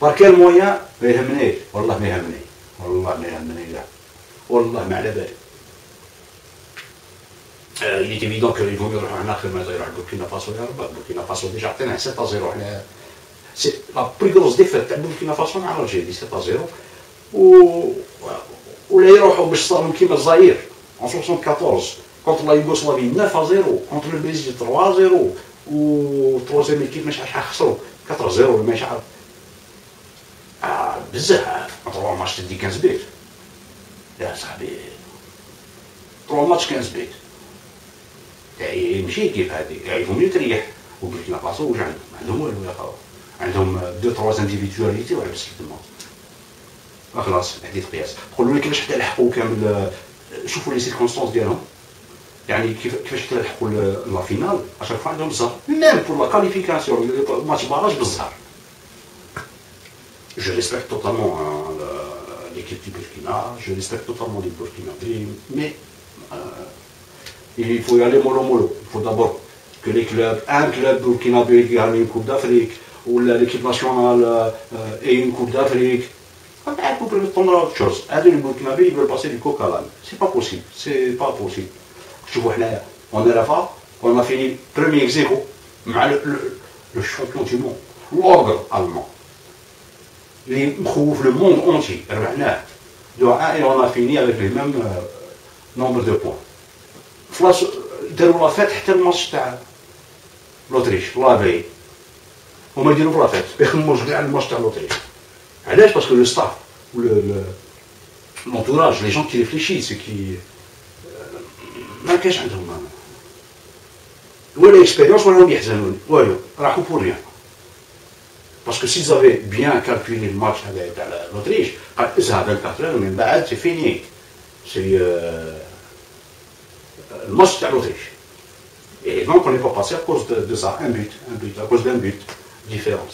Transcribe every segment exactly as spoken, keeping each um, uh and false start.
بار كان مويان ما يهمنيش، والله ما يهمني، والله ما يهمني لا، والله ما على بالي. il est évident que يقولوا يروحوا هنا خير ما يروحوا بوركينا فاسو يا رب. بوركينا فاسو ديجا عطينا سبعة صفر حنا، سي لا بلي غروس ديفيت تاع بوركينا فاسو مع الجيري سبعة صفر، و ولا يروحوا باش صاروا كيما الجزائر en soixante-quatorze contre la Yougoslavie neuf à zéro, contre le Brésil trois à zéro، و troisième équipe مش عارف خسروا quatre à zéro ولا مش عارف. آه بزاف trois ماتش تدي خمسة بيت يا صاحبي، trois ماتش خمسة بيت يعني ماشي كيف هذه، يعرفوا يتريح. وبوركينا فاسو واش عندهم؟ ما عندهم والو يا خاوه، عندهم دو تروا انديفيدواليتي وعلى بالسلمه خلاص حديث قياس. تقولوا لي كيفاش حتى لحقوا كامل، شوفوا لي سيركونستونس ديالهم، يعني كيف كيفاش حتى لحقوا لا فينال اشاك فوا عندهم الزهر، ميم بور لا كاليفيكاسيون ماتش باراج بالزهر. Je respecte totalement hein, l'équipe du Burkina, je respecte totalement les Burkinabés, mais euh, il faut y aller mollo mollo. Il faut d'abord que les clubs, un club burkinabé qui gagne une Coupe d'Afrique, ou l'équipe nationale euh, ait une Coupe d'Afrique. Vous pouvez prendre autre chose. Un des Burkinabés, ils veulent passer du coq à l'âne. C'est pas possible, c'est pas possible. Je vois là, on est là-bas, on a fini premier zéro, le, le, le champion du monde, l'ogre allemand. Les prouve le monde entier, de un et on a fini avec les mêmes euh, nombres de points. خلاص داروا لا فات حتى الماتش تاع لوطريش لا في، هما يديروا لا فات يخمموا كاع الماتش تاع لوطريش. علاش؟ باسكو لو ستاف و لونتوراج لي جون كي ريفليشيس كي ما كاش عندهم ولا اكسبيريونس ولا هم يحزنون والو، راحوا بور ريان. باسكو سي زافي بيان كالكولي الماتش هذا تاع لوطريش قال اذهب أربعة وعشرين ومن بعد سي فيني سي le match de l'Autriche. Et donc on n'est pas passé à cause de, de ça, un but, un but, à cause d'un but, différence.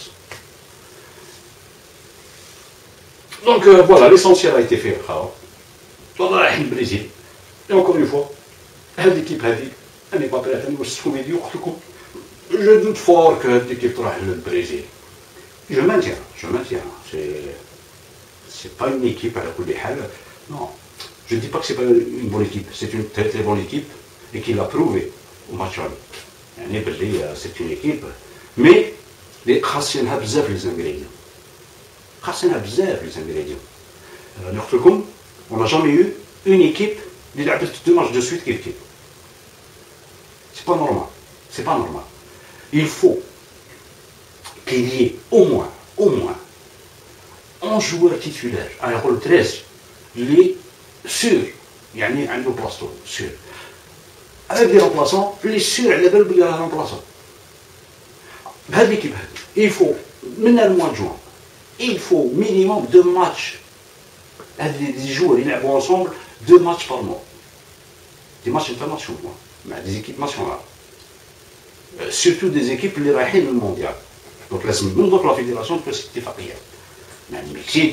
Donc euh, voilà, l'essentiel a été fait. On a le Brésil. Et encore une fois, l'équipe, elle n'est pas prête à nous sauver du coup. Je doute fort que l'équipe sera le Brésil. Je maintiens, je maintiens. C'est pas une équipe à la coup des halles. Non. Je ne dis pas que ce n'est pas une bonne équipe, c'est une très très bonne équipe et qui l'a prouvé au match aller. C'est une équipe, mais les خاصينها بزاف les ingrédients. خاصينها بزاف les ingrédients. نقولكم on n'a jamais eu une équipe qui a fait deux matchs de suite qui équipe. C'est pas normal, c'est pas normal. Il faut qu'il y ait au moins, au moins, un joueur titulaire, alors le treize, les sûr يعني عنده بلاصتو sûr avec des remplaçants اللي sûr على بال بلي راه remplaçant بهذه ليكيب هذه il faut من الموان جوان il faut minimum deux matchs هذه دي joueurs يلعبوا ensemble deux matchs par mois des matchs internationaux مع des équipes nationales surtout des équipes اللي رايحين للمونديال. دونك لازم من دوك لا فيدراسيون تكون اتفاقيه مع المكسيك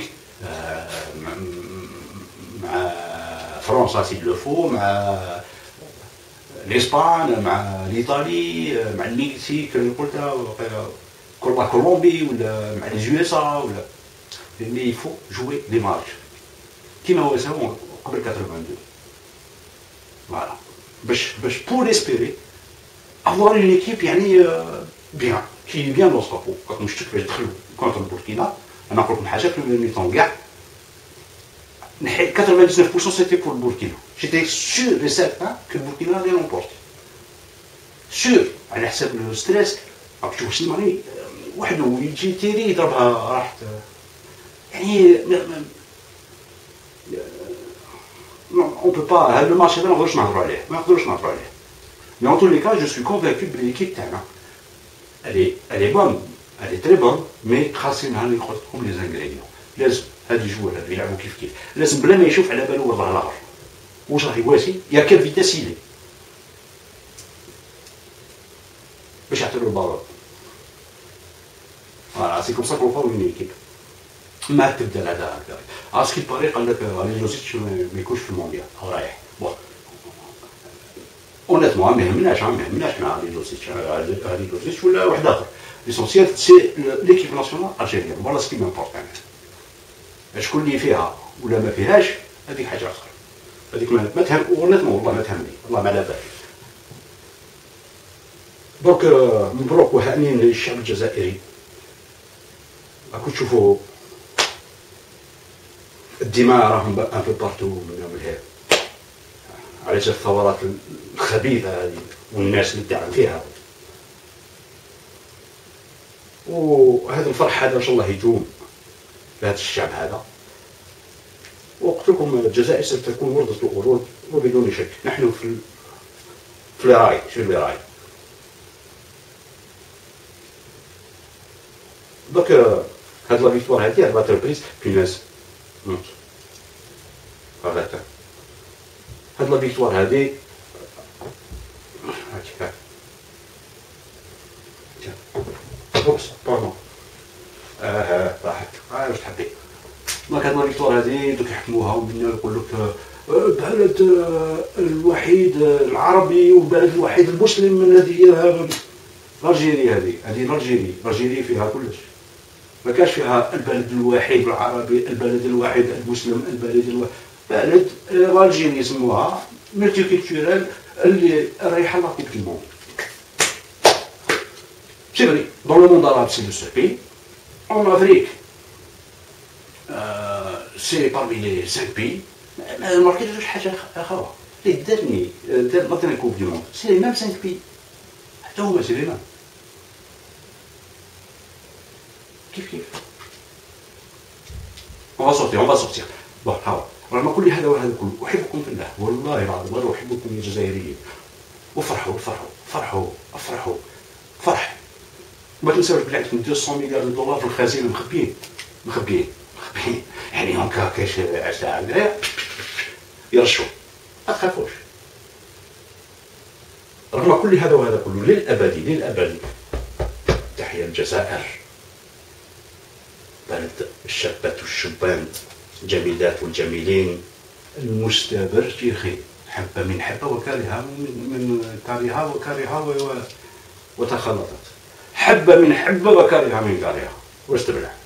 مع فرنسا سي لو فو مع الاسبان مع الايطالي مع المكسيك قلتها كل كولومبي ولا مع لي يو اس ا ولا مي يفو جوي دي ماتش كيما هو ساو قبل اثنين وثمانين فوالا باش باش بور اسبيري افوار اون ايكيب يعني بيان كي بيان دون سكابو. كنت نشتك باش دخلوا كونتر بوركينا انا نقول لكم حاجه في الميطون كاع quatre-vingt-dix-neuf pour cent c'était pour le Burkina. J'étais sûr et certain que le Burkina allait l'emporter. Sûr. على حساب الستريس راك تشوف سيماني وحده يجي تيري يضربها راحت يعني on peut pas هذا الماتش هذا ما نقدروش نهضروا عليه ما نقدروش نهضروا عليه. Mais en tous les cas je suis convaincu que l'équipe تاعنا elle est elle est bonne elle est très bonne mais خاصينها اللي قلت لكم les ingrédients. لازم هاد الجوار هادو يلعبوا كيف كيف لازم بلا ما يشوف على بالو وراه الاخر واش راه يواسي يا كان فيتاس يلي باش يعطيو البالون. فوالا سي كوم سا كون فورم اون ايكيب ما تبدا الاداء هكذا. اسكي باري قال لك علي لوزيتش ما يكونش في المونديال او رايح بون اونيتمون ما يهمناش ما يهمناش مع علي لوزيتش علي لوزيتش ولا واحد اخر ليسونسيال سي ليكيب ناسيونال الجيريان، فوالا سكي مامبورطون. شكون اللي فيها ولا ما فيهاش هذيك حاجه اخرى، هذيك ما تهم ونتمو والله ما تهمني، والله ما على بالي. دونك مبروك وهانين للشعب الجزائري. راكم تشوفوا الدماء راهم ان بو بارتو من الهير على جال الثورات الخبيثه هذه والناس اللي داعم فيها. وهذا الفرح هذا ان شاء الله يدوم لهذا الشعب هذا. وقلت لكم الجزائر ستكون وردة الورود وبدون شك. نحن في في الراي في الراي. دونك هاد لا فيكتوار هادي هاد لا تربريز بيناز نوت هذاك هاد لا فيكتوار هادي هاكي اوبس باردون اه راحت اه واش تحبي. دونك هاد لا فيكتوار هادي دوك يحكموها ومن يقول لك البلد الوحيد العربي والبلد الوحيد المسلم الذي الجيري. هذه هذه الجيري الجيري فيها كلش، ما كاش فيها البلد الوحيد العربي، البلد الوحيد المسلم، البلد الوحيد بلد الجيري يسموها ملتي كولتورال اللي رايحه لا كوب دو موند. سي فري دون لو موند arabe سي لو سول بي en Afrique سي parmi les cinq pays. ما ماركيتوش حاجه اخرى اللي دارني دار مثلا كوب دو موند سي لي ميم cinq pays حتى هما سي لي ميم كيف كيف. اون فا سورتير اون فا سورتير بون هاو رغم كل هذا وهذا كله احبكم في الله والله العظيم وانا احبكم يا جزائريين. وفرحوا فرحوا فرحوا افرحوا فرح. ما تنساوش بلي عندكم مئتين مليار دولار في الخزينه مخبيين مخبيين مخبيين يعني هكا كاش عشا يرشوا. ما تخافوش رغم كل هذا وهذا كله للابد للابد. تحيا الجزائر بلد الشابات والشبان الجميلات والجميلين المستبرجخين. حبة من حبة وكارهة من كارهة وكارهة وتخلطت. حبة من حبة وكارهة من كارهة واستبلع.